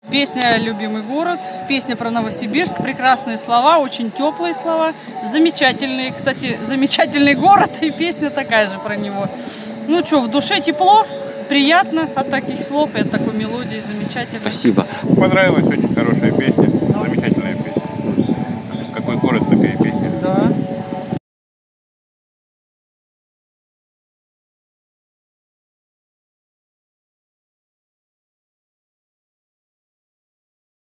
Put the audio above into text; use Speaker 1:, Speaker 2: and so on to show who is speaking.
Speaker 1: Песня «Любимый город», песня про Новосибирск, прекрасные слова, очень теплые слова, замечательные. Кстати, замечательный город, и песня такая же про него. Ну что, в душе тепло, приятно от таких слов и от такой мелодии, замечательно.
Speaker 2: Спасибо.
Speaker 3: Понравилась, очень хорошая песня, замечательно.